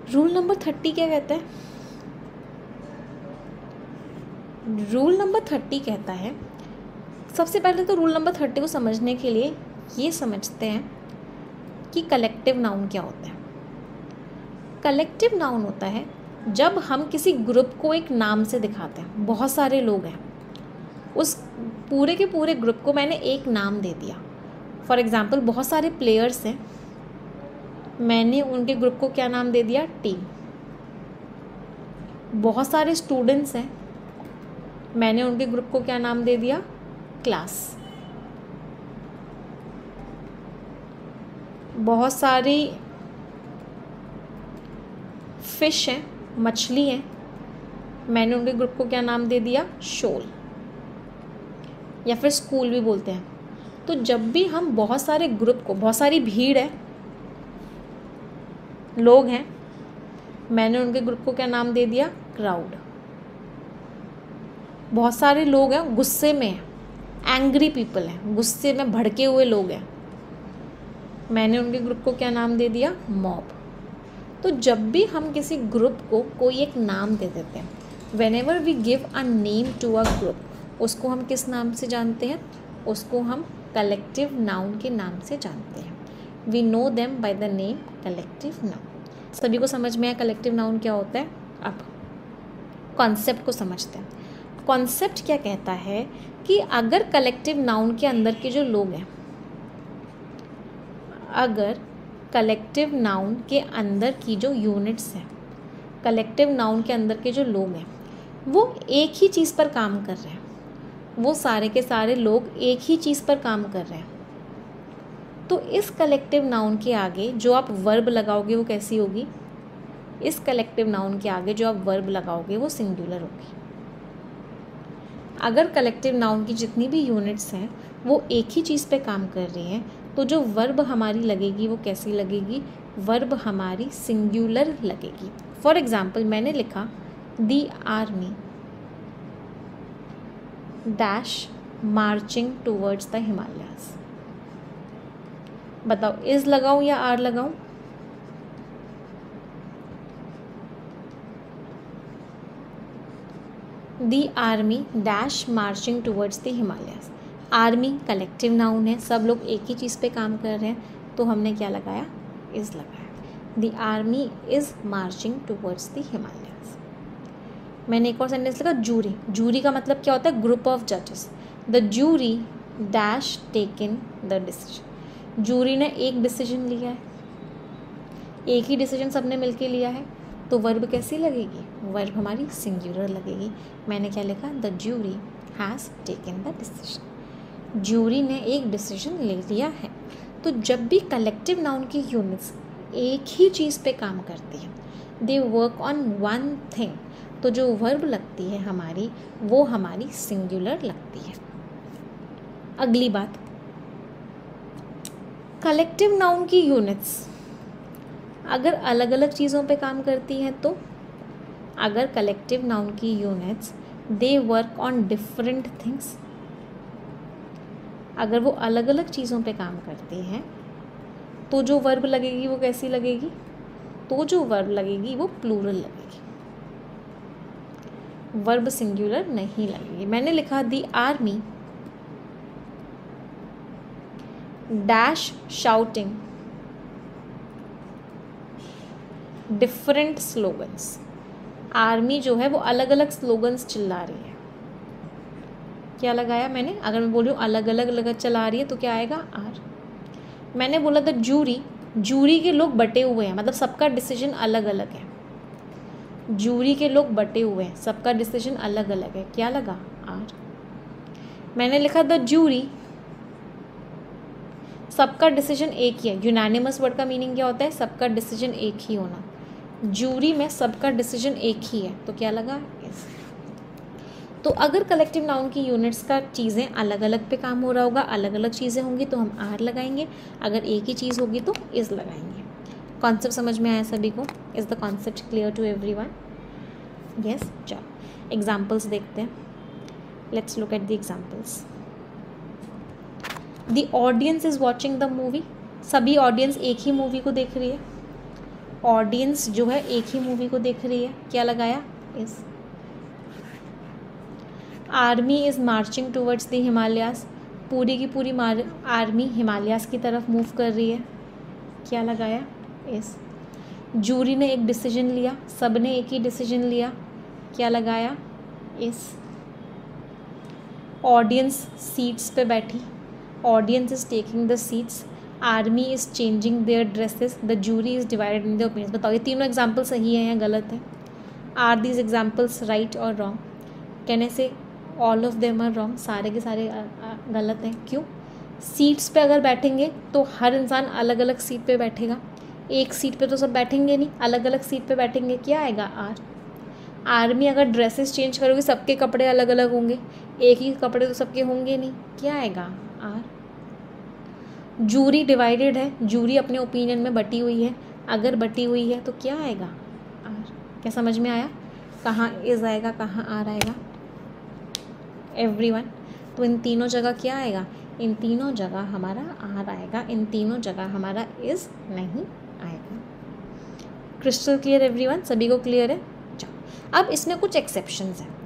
Rule number 30 क्या कहता है? रूल नंबर 30 कहता है, सबसे पहले तो रूल नंबर 30 को समझने के लिए ये समझते हैं कि कलेक्टिव नाउन क्या होता है। कलेक्टिव नाउन होता है जब हम किसी ग्रुप को एक नाम से दिखाते हैं। बहुत सारे लोग हैं, उस पूरे के पूरे ग्रुप को मैंने एक नाम दे दिया। फॉर एग्ज़ाम्पल बहुत सारे प्लेयर्स हैं, मैंने उनके ग्रुप को क्या नाम दे दिया? टीम। बहुत सारे स्टूडेंट्स हैं, मैंने उनके ग्रुप को क्या नाम दे दिया? क्लास। बहुत सारी फिश हैं, मछली हैं, मैंने उनके ग्रुप को क्या नाम दे दिया? शोल, या फिर स्कूल भी बोलते हैं। तो जब भी हम बहुत सारे ग्रुप को, बहुत सारी भीड़ है, लोग हैं, मैंने उनके ग्रुप को क्या नाम दे दिया? क्राउड। बहुत सारे लोग हैं, गुस्से में हैं, एंग्री पीपल हैं, गुस्से में भड़के हुए लोग हैं, मैंने उनके ग्रुप को क्या नाम दे दिया? मॉब। तो जब भी हम किसी ग्रुप को कोई एक नाम दे देते हैं, whenever we give a name to a group, उसको हम किस नाम से जानते हैं? उसको हम कलेक्टिव नाउन के नाम से जानते हैं। We know them by the name collective noun. सभी को समझ में आया कलेक्टिव नाउन क्या होता है? अब कॉन्सेप्ट को समझते हैं। कॉन्सेप्ट क्या कहता है कि अगर कलेक्टिव नाउन के अंदर के जो लोग हैं, अगर कलेक्टिव नाउन के अंदर की जो यूनिट्स हैं, कलेक्टिव नाउन के अंदर के जो लोग हैं, वो एक ही चीज़ पर काम कर रहे हैं, वो सारे के सारे लोग एक ही चीज़ पर काम कर रहे हैं, तो इस कलेक्टिव नाउन के आगे जो आप वर्ब लगाओगे वो कैसी होगी? इस कलेक्टिव नाउन के आगे जो आप वर्ब लगाओगे वो सिंगुलर होगी। अगर कलेक्टिव नाउन की जितनी भी यूनिट्स हैं वो एक ही चीज़ पे काम कर रही हैं, तो जो वर्ब हमारी लगेगी वो कैसी लगेगी? वर्ब हमारी सिंगुलर लगेगी। फॉर एग्ज़ाम्पल मैंने लिखा the army dash marching towards the Himalayas. बताओ, इज लगाऊं या आर लगाऊं? The army dash marching towards the Himalayas. Army collective noun है, सब लोग एक ही चीज़ पे काम कर रहे हैं, तो हमने क्या लगाया? इज़ लगाया। The army is marching towards the Himalayas. मैंने एक और सेंटेंस लिखा जूरी। जूरी का मतलब क्या होता है? ग्रुप ऑफ जजेस। The jury dash taken the decision. Jury ने एक डिसीजन लिया है, एक ही डिसीजन सबने मिलके लिया है, तो वर्ब कैसी लगेगी? वर्ब हमारी सिंगुलर लगेगी। मैंने क्या लिखा? The jury has taken the decision. Jury ने एक डिसीजन ले लिया है। तो जब भी कलेक्टिव नाउन की यूनिट्स एक ही चीज़ पे काम करती हैं, they work on one thing, तो जो वर्ब लगती है हमारी वो हमारी सिंगुलर लगती है। अगली बात, कलेक्टिव नाउन की यूनिट्स अगर अलग अलग चीज़ों पे काम करती हैं, तो अगर कलेक्टिव नाउन की units they work on different things, अगर वो अलग अलग चीज़ों पे काम करती हैं, तो जो वर्ब लगेगी वो कैसी लगेगी? तो जो वर्ब लगेगी वो प्लूरल लगेगी, वर्ब सिंगुलर नहीं लगेगी। मैंने लिखा the army dash shouting different slogans. Army जो है वो अलग अलग स्लोगन्स चिल्ला रही है। क्या लगाया मैंने? अगर मैं बोल रही हूँ अलग अलग चला रही है तो क्या आएगा? आर। मैंने बोला था जूरी, जूरी के लोग बटे हुए हैं, मतलब सबका डिसीजन अलग अलग है। जूरी के लोग बटे हुए हैं, सबका डिसीजन अलग अलग है, क्या लगा? आर। मैंने लिखा द जूरी, सबका डिसीजन एक ही है। यूनानिमस वर्ड का मीनिंग क्या होता है? सबका डिसीजन एक ही होना। जूरी में सबका डिसीजन एक ही है, तो क्या लगा? इस। तो अगर कलेक्टिव नाउन की यूनिट्स का चीज़ें अलग अलग पे काम हो रहा होगा, अलग अलग चीज़ें होंगी तो हम आर लगाएंगे, अगर एक ही चीज़ होगी तो इज़ लगाएंगे। कॉन्सेप्ट समझ में आया सभी को? Is the concept clear to everyone? Yes. चलो एग्जाम्पल्स देखते हैं। Let's look at the examples. The audience is watching the movie. सभी ऑडियंस एक ही मूवी को देख रही है। ऑडियंस जो है एक ही मूवी को देख रही है, क्या लगाया is. Army is marching towards the Himalayas, पूरी की पूरी आर्मी हिमालयास की तरफ मूव कर रही है, क्या लगाया इस। जूरी ने एक डिसीजन लिया, सब ने एक ही डिसीजन लिया, क्या लगाया इस। ऑडियंस सीट्स पे बैठी, audience is taking the seats, army is changing their dresses, the jury is divided in the opinions. बताओ ये तीनों एग्जाम्पल सही है या गलत है। आर दीज एग्जाम्पल्स राइट और रॉन्ग। कहने से all of them are wrong, सारे के सारे गलत हैं। क्यों? सीट्स पे अगर बैठेंगे तो हर इंसान अलग अलग सीट पे बैठेगा, एक सीट पे तो सब बैठेंगे नहीं, अलग अलग सीट पे बैठेंगे, क्या आएगा आर। आर्मी अगर ड्रेसेस चेंज करोगे सबके कपड़े अलग अलग होंगे, एक ही कपड़े तो सबके होंगे नहीं, क्या आएगा आर। जूरी डिवाइडेड है, जूरी अपने ओपिनियन में बटी हुई है, अगर बटी हुई है तो क्या आएगा आर। क्या समझ में आया? कहाँ इज आएगा, कहाँ आर आएगा एवरीवन। तो इन तीनों जगह क्या आएगा, इन तीनों जगह हमारा आर आएगा, इन तीनों जगह हमारा इज नहीं आएगा। क्रिस्टल क्लियर एवरीवन, सभी को क्लियर है? चलो अब इसमें कुछ एक्सेप्शंस हैं,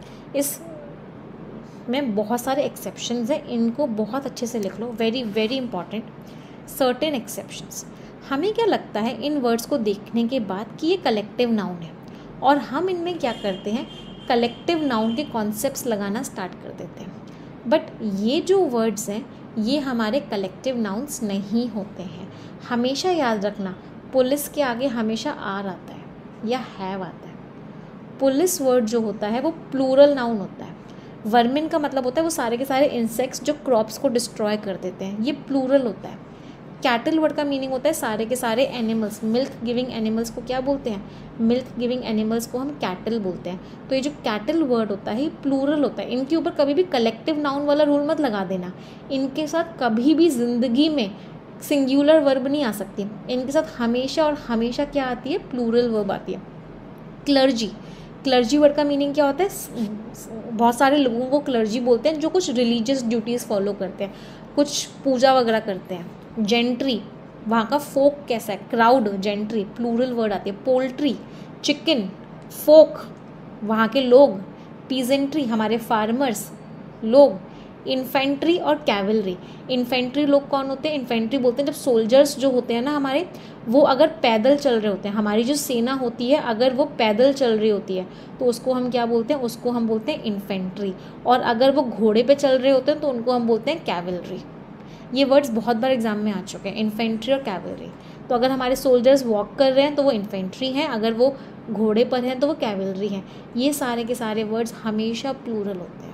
इसमें बहुत सारे एक्सेप्शंस हैं, इनको बहुत अच्छे से लिख लो, very very important. Certain exceptions, हमें क्या लगता है इन वर्ड्स को देखने के बाद कि ये कलेक्टिव नाउन है, और हम इनमें क्या करते हैं, कलेक्टिव नाउन के कॉन्सेप्ट्स लगाना स्टार्ट कर देते हैं। बट ये जो वर्ड्स हैं ये हमारे कलेक्टिव नाउन्स नहीं होते हैं। हमेशा याद रखना, पुलिस के आगे हमेशा आर आता है या हैव आता है। पुलिस वर्ड जो होता है वो प्लूरल नाउन होता है। वर्मिन का मतलब होता है वो सारे के सारे इंसेक्ट्स जो क्रॉप्स को डिस्ट्रॉय कर देते हैं, ये प्लूरल होता है। कैटल वर्ड का मीनिंग होता है सारे के सारे एनिमल्स, मिल्क गिविंग एनिमल्स को क्या बोलते हैं, मिल्क गिविंग एनिमल्स को हम कैटल बोलते हैं। तो ये जो कैटल वर्ड होता है ये प्लूरल होता है। इनके ऊपर कभी भी कलेक्टिव नाउन वाला रूल मत लगा देना, इनके साथ कभी भी ज़िंदगी में सिंगुलर वर्ब नहीं आ सकती, इनके साथ हमेशा और हमेशा क्या आती है, प्लूरल वर्ब आती है। क्लर्जी, क्लर्जी वर्ड का मीनिंग क्या होता है, बहुत सारे लोगों को क्लर्जी बोलते हैं जो कुछ रिलीजियस ड्यूटीज़ फॉलो करते हैं, कुछ पूजा वगैरह करते हैं। जेंट्री, वहाँ का फोक कैसा है, क्राउड, जेंट्री प्लूरल वर्ड आती है। पोल्ट्री, चिकन, फोक वहाँ के लोग। पीजेंट्री हमारे फार्मर्स, लोग। इन्फेंट्री और कैवलरी, इन्फेंट्री लोग कौन होते हैं, इन्फेंट्री बोलते हैं जब सोल्जर्स जो होते हैं ना हमारे, वो अगर पैदल चल रहे होते हैं, हमारी जो सेना होती है अगर वो पैदल चल रही होती है तो उसको हम क्या बोलते हैं, उसको हम बोलते हैं इन्फेंट्री। और अगर वो घोड़े पे चल रहे होते हैं तो उनको हम बोलते हैं कैवलरी। ये वर्ड्स बहुत बार एग्जाम में आ चुके हैं, इन्फेंट्री और कैवलरी। तो अगर हमारे सोल्जर्स वॉक कर रहे हैं तो वो इन्फेंट्री हैं, अगर वो घोड़े पर हैं तो वो कैवलरी हैं। ये सारे के सारे वर्ड्स हमेशा प्लूरल होते हैं,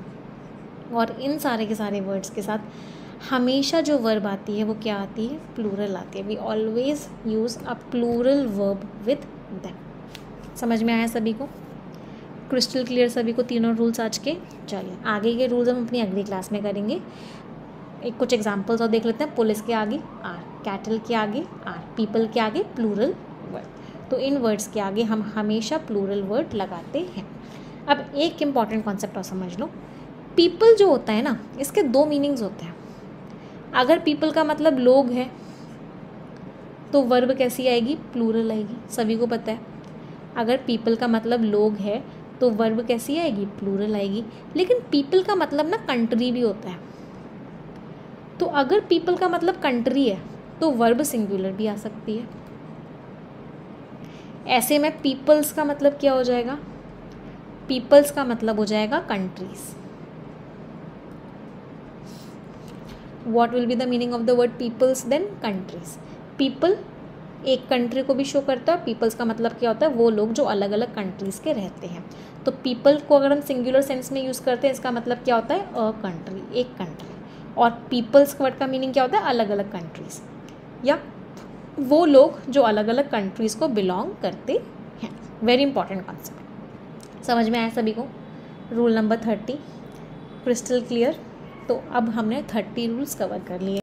और इन सारे के सारे वर्ड्स के साथ हमेशा जो वर्ब आती है वो क्या आती है, प्लूरल आती है। We always use a plural verb with them. समझ में आया सभी को? क्रिस्टल क्लियर सभी को तीनों रूल्स आज के? चलिए आगे के रूल्स हम अपनी अगली क्लास में करेंगे। एक कुछ एग्जाम्पल्स और देख लेते हैं। पुलिस के आगे आर, कैटल के आगे आर, पीपल के आगे प्लूरल वर्ड। तो इन वर्ड्स के आगे हम हमेशा प्लूरल वर्ड लगाते हैं। अब एक इम्पॉर्टेंट कॉन्सेप्ट और समझ लो, पीपल जो होता है ना इसके दो मीनिंग्स होते हैं। अगर पीपल का मतलब लोग है तो वर्ब कैसी आएगी, प्लूरल आएगी, सभी को पता है। अगर पीपल का मतलब लोग है तो वर्ब कैसी आएगी, प्लूरल आएगी। लेकिन पीपल का मतलब ना कंट्री भी होता है, तो अगर पीपल का मतलब कंट्री है तो वर्ब सिंगुलर भी आ सकती है। ऐसे में पीपल्स का मतलब क्या हो जाएगा, पीपल्स का मतलब हो जाएगा countries. What will be the meaning of the word peoples then? countries. people एक कंट्री को भी शो करता है। पीपल्स का मतलब क्या होता है, वो लोग जो अलग अलग कंट्रीज़ के रहते हैं। तो पीपल को अगर हम सिंगुलर सेंस में यूज़ करते हैं इसका मतलब क्या होता है, अ कंट्री, एक कंट्री। और पीपल्स वर्ड का मीनिंग क्या होता है, अलग अलग कंट्रीज़, या वो लोग जो अलग अलग कंट्रीज़ को बिलोंग करते हैं। Very important concept. समझ में आया सभी को? Rule number 30 crystal clear. तो अब हमने 30 रूल्स कवर कर लिए।